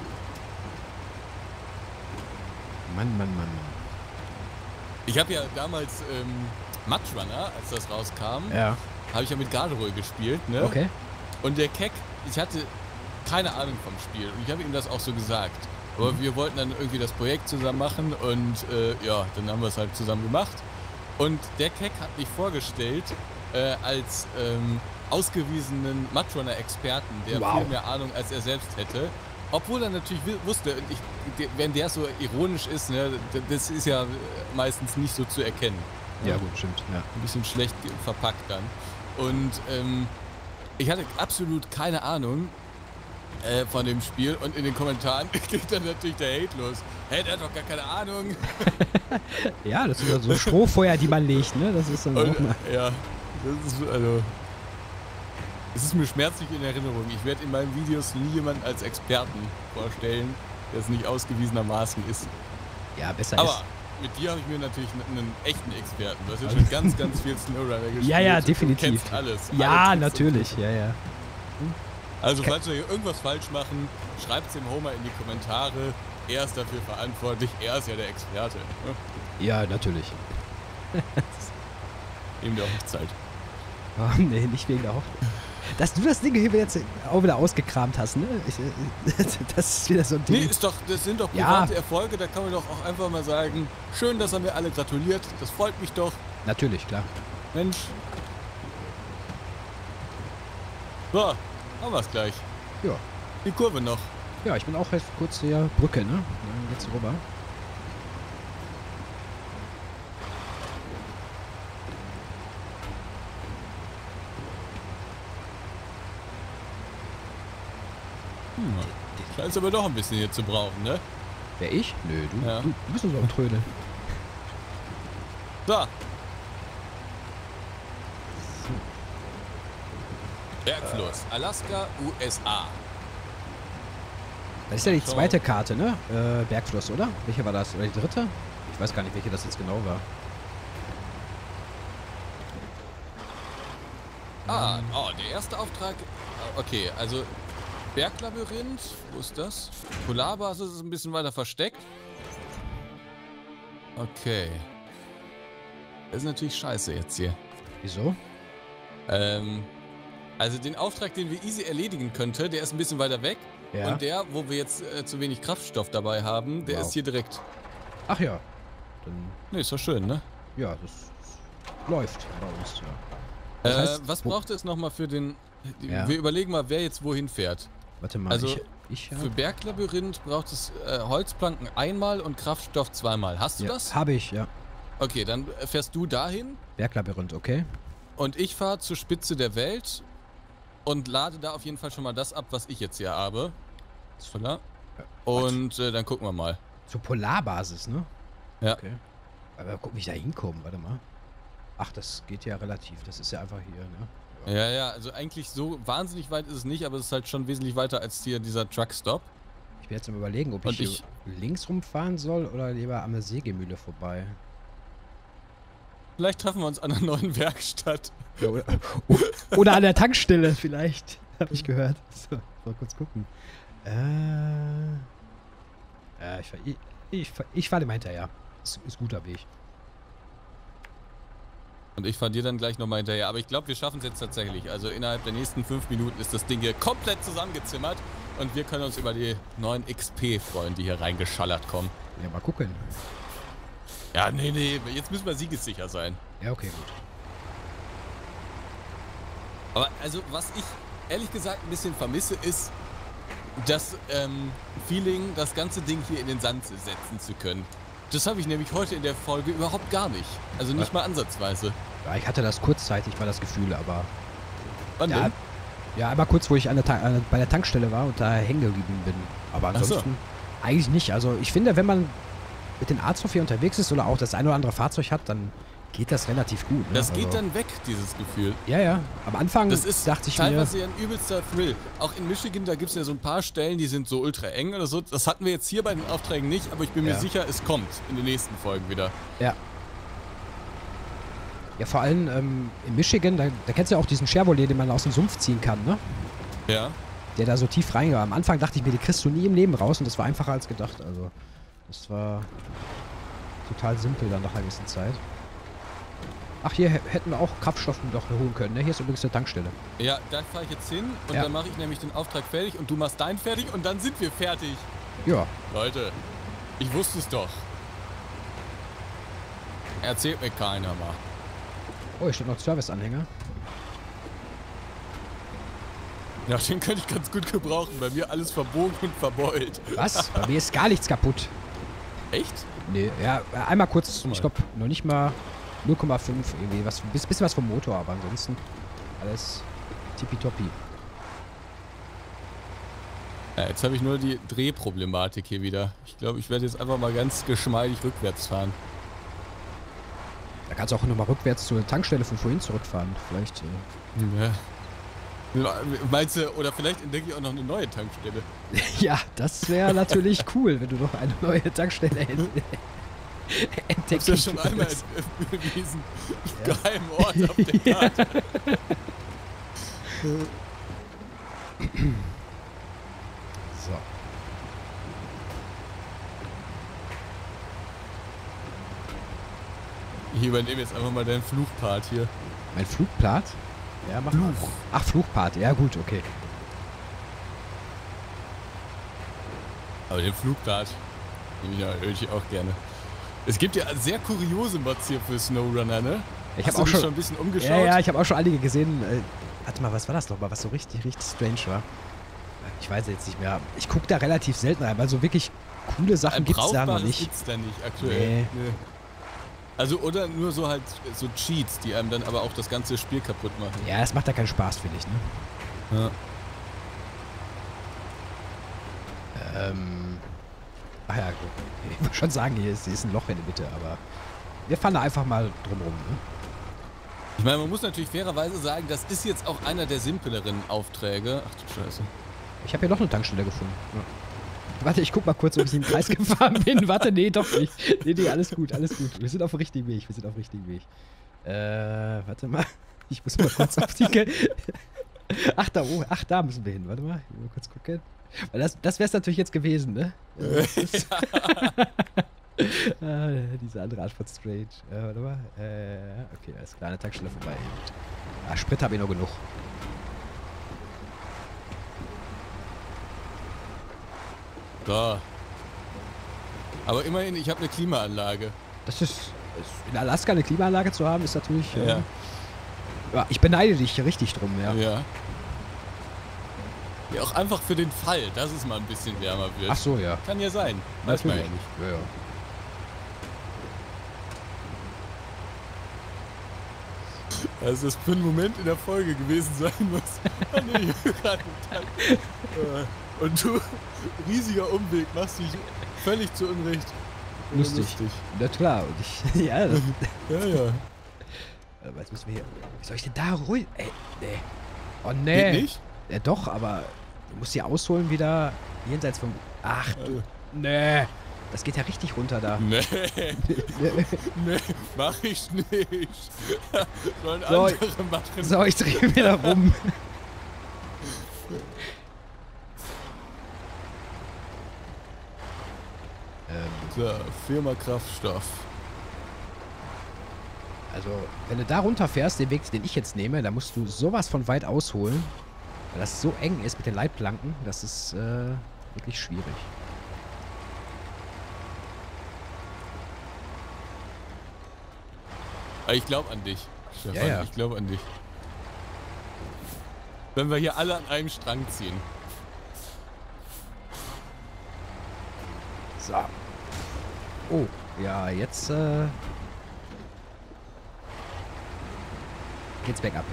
Mann. Ich habe ja damals Mud Runner, als das rauskam, Ja, habe ich ja mit Garderoy gespielt, ne? okay. Und der Keck, ich hatte keine Ahnung vom Spiel und ich habe ihm das auch so gesagt. Aber wir wollten dann irgendwie das Projekt zusammen machen und ja, dann haben wir es halt zusammen gemacht. Und der Keck hat mich vorgestellt als ausgewiesenen Mudrunner-Experten, der Wow. viel mehr Ahnung als er selbst hätte. Obwohl er natürlich wusste, und wenn der so ironisch ist, ne, das ist ja meistens nicht so zu erkennen. Ja, gut, stimmt. Ja. Ein bisschen schlecht verpackt dann. Und ich hatte absolut keine Ahnung von dem Spiel und in den Kommentaren geht dann natürlich der Hate los. Hey, der hat doch gar keine Ahnung. Ja, das sind ja so Strohfeuer, die man legt, ne? Das ist dann auch Und, mal. ja, das ist also. Es ist mir schmerzlich in Erinnerung. Ich werde in meinen Videos nie jemanden als Experten vorstellen, der es nicht ausgewiesenermaßen ist. Ja, besser Aber mit dir habe ich mir natürlich einen echten Experten. Du hast ja schon ganz viel Snowrunner gespielt. Ja, Du definitiv. kennst alles. Ja, alle Tricks und natürlich. Ja. Also falls wir hier irgendwas falsch machen, schreibt es dem Homer in die Kommentare. Er ist dafür verantwortlich. Er ist ja der Experte. Ne? Ja, natürlich. Ihm der Hochzeit. Oh, nee, nicht wegen der Hoffnung. Dass du das Ding hier jetzt auch wieder ausgekramt hast, ne? Das ist wieder so ein Nee, Ding. das sind doch Ja. private Erfolge. Da kann man doch auch einfach mal sagen, schön, dass er mir alle gratuliert. Das freut mich doch. Natürlich, klar. Mensch. So, haben wir es gleich. Ja. Die Kurve noch. Ja, ich bin auch jetzt kurz hier Brücke, ne? Dann geht's rüber. Scheint aber doch ein bisschen hier zu brauchen, ne? Wer ich? Nö, du, Ja. du bist nur so am Trödeln. So. Bergfluss, Alaska, USA. Das ist ja die So. zweite Karte, ne? Bergfluss, oder? Welche war das? Oder die dritte? Ich weiß gar nicht, welche das jetzt genau war. Ah, oh, der erste Auftrag. Okay, also Berglabyrinth, wo ist das? Polarbasis ist ein bisschen weiter versteckt. Okay. Das ist natürlich scheiße jetzt hier. Wieso? Also den Auftrag, den wir easy erledigen könnte, der ist ein bisschen weiter weg. Ja. Und der, wo wir jetzt zu wenig Kraftstoff dabei haben, der Wow. ist hier direkt. Ach ja. Dann, Ne, ist doch schön, ne? ja, das läuft bei uns, ja. Das heißt, was wo- braucht es nochmal für den... Ja. Wir überlegen mal, wer jetzt wohin fährt. Warte mal, Also, ich Für Berglabyrinth braucht es Holzplanken einmal und Kraftstoff zweimal. Hast du das? Habe ich, ja. Okay, dann fährst du dahin Berglabyrinth, okay. und ich fahre zur Spitze der Welt und lade da auf jeden Fall schon mal das ab, was ich jetzt hier habe. Oder? Und dann gucken wir mal. Zur Polarbasis, ne? Ja. Okay. Aber guck, wie ich da hinkomme, warte mal. Ach, das geht ja relativ. Das ist ja einfach hier, ne? Ja, also eigentlich so wahnsinnig weit ist es nicht, aber es ist halt schon wesentlich weiter als hier dieser Truckstop. Ich bin jetzt am Überlegen, ob Und ich, hier links rumfahren soll oder lieber an der Sägemühle vorbei. Vielleicht treffen wir uns an einer neuen Werkstatt. Ja, oder an der Tankstelle vielleicht, habe ich gehört. So, mal kurz gucken. Ich fahre dem hinterher. Ist guter Weg. Und ich fahre dir dann gleich nochmal hinterher. Aber ich glaube, wir schaffen es jetzt tatsächlich. Also innerhalb der nächsten 5 Minuten ist das Ding hier komplett zusammengezimmert. Und wir können uns über die neuen XP freuen, die hier reingeschallert kommen. Ja, mal gucken. Ja, nee. Jetzt müssen wir siegessicher sein. Ja, okay, gut. Aber also, was ich ehrlich gesagt ein bisschen vermisse, ist das Feeling, das ganze Ding hier in den Sand setzen zu können. Das habe ich nämlich heute in der Folge überhaupt gar nicht. Also nicht mal ansatzweise. Ja, ich hatte das kurzzeitig, war das Gefühl, aber... Wann ja, denn? Ja, einmal kurz, wo ich bei der Tankstelle war und da hängen geblieben bin. Aber ansonsten eigentlich nicht. Also ich finde, wenn man mit den Arzthof hier unterwegs ist oder auch das ein oder andere Fahrzeug hat, dann geht das relativ gut. Ne? Das geht dann weg, dieses Gefühl. Ja. Am Anfang das ist dachte ich teilweise mir... ja ein übelster Thrill. Auch in Michigan, da gibt es ja so ein paar Stellen, die sind so ultra eng oder so. Das hatten wir jetzt hier bei den Aufträgen nicht, aber ich bin mir sicher, es kommt in den nächsten Folgen wieder. Ja. Ja, vor allem in Michigan, da kennst du ja auch diesen Chevrolet, den man aus dem Sumpf ziehen kann, ne? Ja. Der da so tief reingeht. Am Anfang dachte ich mir, die kriegst du nie im Leben raus und das war einfacher als gedacht. Also, das war total simpel dann nach einer gewissen Zeit. Ach, hier hätten wir auch Kraftstoff doch holen können, ne? Hier ist übrigens eine Tankstelle. Ja, da fahre ich jetzt hin und dann mache ich nämlich den Auftrag fertig und du machst deinen fertig und dann sind wir fertig. Ja. Leute, ich wusste es doch. Erzählt mir keiner mal. Oh, hier steht noch Serviceanhänger. Ja, den könnte ich ganz gut gebrauchen. Bei mir alles verbogen und verbeult. Was? Bei mir ist gar nichts kaputt. Echt? Nee, ja, einmal kurz, ich glaube, noch nicht mal 0,5 irgendwie, bisschen was vom Motor, aber ansonsten alles tippitoppi. Ja, jetzt habe ich nur die Drehproblematik hier wieder. Ich glaube, ich werde jetzt einfach mal ganz geschmeidig rückwärts fahren. Da kannst du auch nochmal rückwärts zur Tankstelle von vorhin zurückfahren. Vielleicht. Ja. Meinst du, oder vielleicht entdecke ich auch noch eine neue Tankstelle. Ja, das wäre natürlich cool, wenn du noch eine neue Tankstelle entdeckst. Hab's ja schon einmal bewiesen. Geheimen Ort auf der Karte. So. Ich übernehme jetzt einfach mal deinen Fluchpart hier. Mein Flugpart? Ja, mach mal. Ach, Fluchpart. Ja, gut, okay. Aber den Flugpart nehme ich auch gerne. Es gibt ja sehr kuriose Mods hier für SnowRunner, ne? Ich habe auch schon ein bisschen umgeschaut. Ja, ich habe auch schon einige gesehen. Warte mal, was war das nochmal, was so richtig strange war? Ich weiß jetzt nicht mehr. Ich gucke da relativ selten rein, weil so wirklich coole Sachen gibt es da noch nicht. Gibt's da nicht aktuell. Nee. Also, oder nur so halt so Cheats, die einem dann aber auch das ganze Spiel kaputt machen. Ja, es macht da keinen Spaß, finde ich, ne? Ja. Ach ja, gut. Ich würde schon sagen, hier ist ein Loch in der Mitte, aber wir fahren da einfach mal drumrum, ne? Ich meine, man muss natürlich fairerweise sagen, das ist jetzt auch einer der simpleren Aufträge. Ach du Scheiße. Ich habe hier noch eine Tankstelle gefunden. Ja. Warte, ich guck mal kurz, ob ich im Kreis gefahren bin. Warte, nee, doch nicht. Nee, alles gut, alles gut. Wir sind auf dem richtigen Weg, warte mal. Ich muss mal kurz auf die... Ach, da müssen wir hin. Warte mal, ich will mal kurz gucken. Weil das wäre es natürlich jetzt gewesen, ne? Diese andere Art von Strange. Warte mal. Okay, da ist eine kleine Tankstelle vorbei. Sprit habe ich noch genug. So. Aber immerhin, ich habe eine Klimaanlage. Das ist in Alaska eine Klimaanlage zu haben, ist natürlich... Ja, ich beneide dich richtig drum, ja. Ja. Ja, auch einfach für den Fall, dass es mal ein bisschen wärmer wird. Ach so, ja. Kann ja sein. Weiß man ja nicht. Ja. Also das für einen Moment in der Folge gewesen sein muss. Ah, nee, und du, riesiger Umweg, machst dich völlig zu Unrecht. Lustig. Na klar. Und ich, ja. Ja. Aber jetzt müssen wir hier... Wie soll ich denn da ruhig... Ey, nee. Oh, nee. Geht nicht? Ja, doch, aber du musst hier ausholen wieder jenseits vom... Ach, nee. Das geht ja richtig runter da. Nee. Nee, mach ich nicht. Sollen andere machen. So, ich drehe wieder rum. klar. Firma Kraftstoff. Also, wenn du da runterfährst, den Weg, den ich jetzt nehme, da musst du sowas von weit ausholen. Weil das so eng ist mit den Leitplanken, das ist wirklich schwierig. Ich glaube an dich, Stefan. Ja, ja. Ich glaube an dich. Wenn wir hier alle an einem Strang ziehen. So. Oh, ja, jetzt geht's bergab.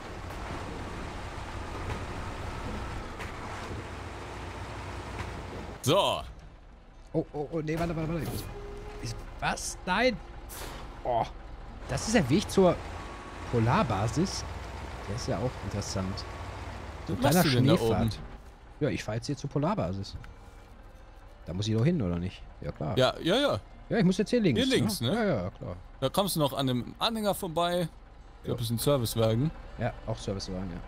So. Oh, nee, warte. Was? Nein! Oh, das ist der Weg zur Polarbasis. Der ist ja auch interessant. So ein Was kleiner machst du denn da oben? Schneefahrt. Ja, ich fahre jetzt hier zur Polarbasis. Da muss ich doch hin, oder nicht? Ja, klar. Ja. Ja, ich muss jetzt hier links. Hier links, ne? Ja, klar. Da kommst du noch an dem Anhänger vorbei. Ich glaube, das ist ein Servicewagen. Ja, auch Servicewagen, ja.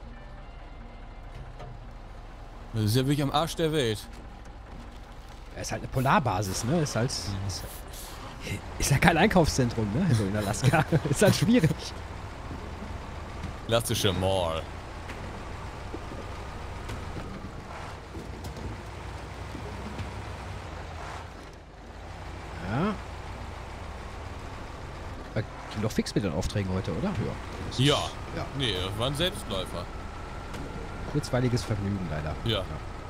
Das ist ja wirklich am Arsch der Welt. Ist halt eine Polarbasis, ne? Ist ja kein Einkaufszentrum, ne? So in Alaska. Ist halt schwierig. Klassische Mall. Ja. Ging doch fix mit den Aufträgen heute, oder? Ja. Ja. Ja. Nee, das war ein Selbstläufer. Kurzweiliges Vergnügen, leider. Ja.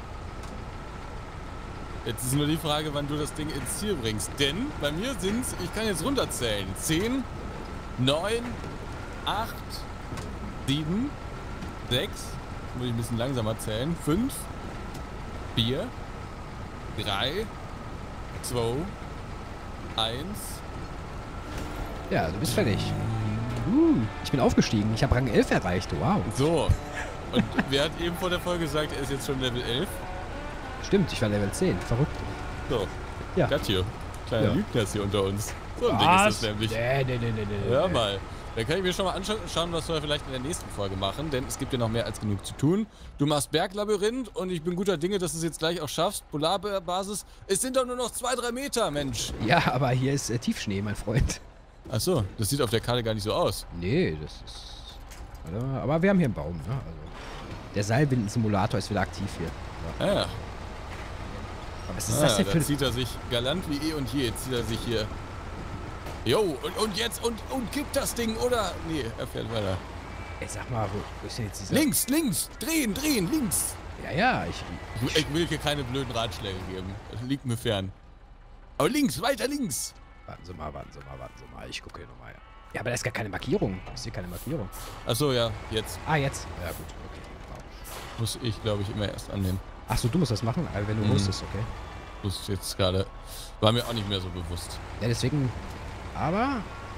Jetzt ist nur die Frage, wann du das Ding ins Ziel bringst. Denn bei mir sind's, ich kann jetzt runterzählen. 10, 9, 8, 7, 6, muss ich ein bisschen langsamer zählen. 5, 4, 3, 2, 1. Ja, du bist fertig. Ich bin aufgestiegen. Ich habe Rang 11 erreicht. Wow. So. Und wer hat eben vor der Folge gesagt, er ist jetzt schon Level 11? Stimmt, ich war Level 10. Verrückt. So. Ja. Das hier. Kleiner Ja. Lügner ist hier unter uns. So ein Ding ist das nämlich. Nee. Hör mal. Da kann ich mir schon mal anschauen, was wir vielleicht in der nächsten Folge machen, denn es gibt ja noch mehr als genug zu tun. Du machst Berglabyrinth und ich bin guter Dinge, dass du es jetzt gleich auch schaffst. Polarbasis. Es sind doch nur noch 2-3 Meter, Mensch. Ja, aber hier ist Tiefschnee, mein Freund. Achso, das sieht auf der Karte gar nicht so aus. Nee, das ist... Aber wir haben hier einen Baum, ne? Also, der Seilwind-Simulator ist wieder aktiv hier. Ja. Ja, ja. Aber was ist das denn für... Da zieht er sich galant wie eh und je, zieht er sich hier. Jo, und jetzt, und kippt das Ding, oder? Nee, er fährt weiter. Ey, sag mal, wo ist denn jetzt dieser... Links, drehen, links. Ja, Ich will hier keine blöden Ratschläge geben. Das liegt mir fern. Aber links, weiter links. Warten Sie mal. Ich gucke hier nochmal. Ja, aber da ist gar keine Markierung. Ist hier keine Markierung. Achso, ja, jetzt. Ah, jetzt. Ja, gut. Okay. Wow. Muss ich, glaube ich, immer erst annehmen. Achso, du musst das machen, also wenn du musstest, okay. Das ist jetzt gerade. War mir auch nicht mehr so bewusst. Ja, deswegen. Aber.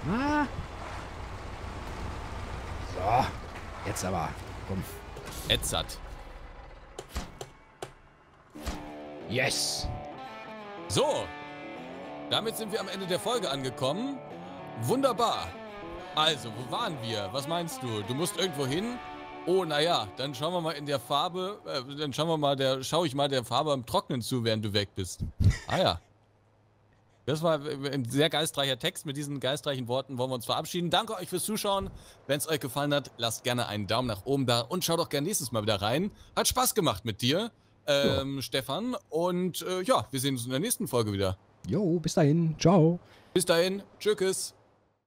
So. Jetzt aber. Komm. Edzard. Yes. So. Damit sind wir am Ende der Folge angekommen. Wunderbar. Also, wo waren wir? Was meinst du? Du musst irgendwo hin? Oh, naja, dann schauen wir mal in der Farbe, schaue ich mal der Farbe im Trocknen zu, während du weg bist. Ah ja. Das war ein sehr geistreicher Text. Mit diesen geistreichen Worten wollen wir uns verabschieden. Danke euch fürs Zuschauen. Wenn es euch gefallen hat, lasst gerne einen Daumen nach oben da und schaut auch gerne nächstes Mal wieder rein. Hat Spaß gemacht mit dir, Stefan. Und ja, wir sehen uns in der nächsten Folge wieder. Jo, bis dahin. Ciao. Bis dahin. Tschüss.